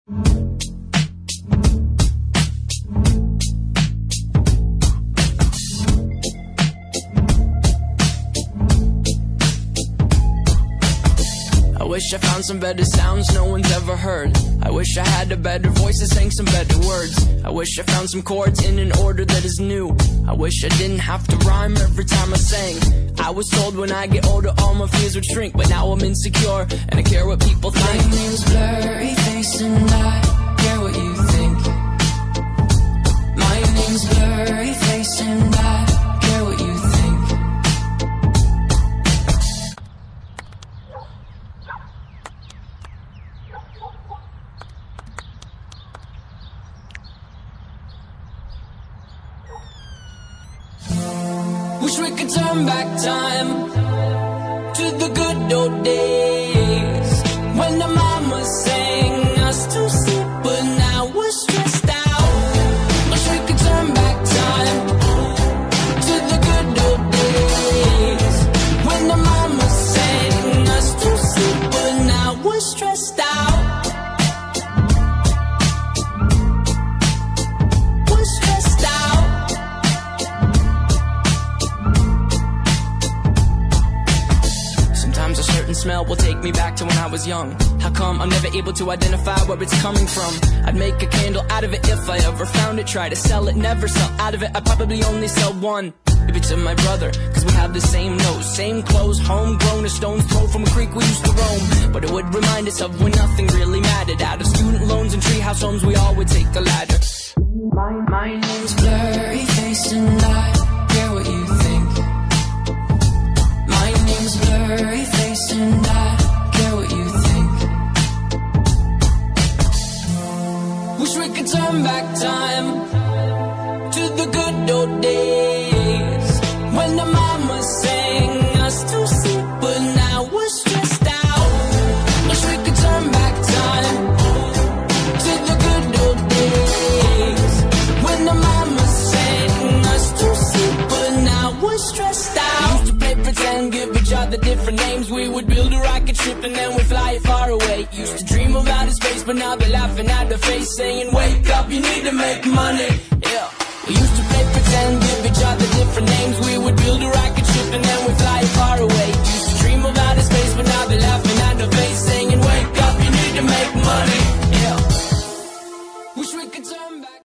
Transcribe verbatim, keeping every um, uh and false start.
I wish I found some better sounds no one's ever heard. I wish I had a better voice that sang some better words. I wish I found some chords in an order that is new. I wish I didn't have to rhyme every time I sang. I was told when I get older all my fears would shrink, but now I'm insecure and I care what people think. My name's Blurry Face and I care what you think. My name's Blurry Face and I care what you think. Wish we could turn back time to the good old days when the mama sang us to sleep, but now we're stressed out. Wish we could turn back time to the good old days when the mama sang us to sleep, but now we're stressed out. We're stressed out. Sometimes a certain smell will take me back to when I was young. How come I'm never able to identify where it's coming from? I'd make a candle out of it if I ever found it. Try to sell it, never sell out of it. I'd probably only sell one. Maybe to my brother, cause we have the same nose, same clothes, homegrown, a stone's throw from a creek we used to roam. But it would remind us of when nothing really mattered. Out of student loans and treehouse homes, we all would take the ladder. My, my name's Blurry Face and I care what you think. My name's Blurry Face and I care what you think. Wish we could turn back time to the good old days when the mama sang us to sleep, but now we're stressed out. Wish we could turn back time to the good old days when the mama sang us to sleep, but now we're stressed out. We used to play pretend, give each other different names. We would build a rocket ship and then we'd fly it far away. Used to dream of outer space, but now they're laughing at the face, saying, wake up, you need to make money. Yeah. We used to play pretend, give each other different names. We would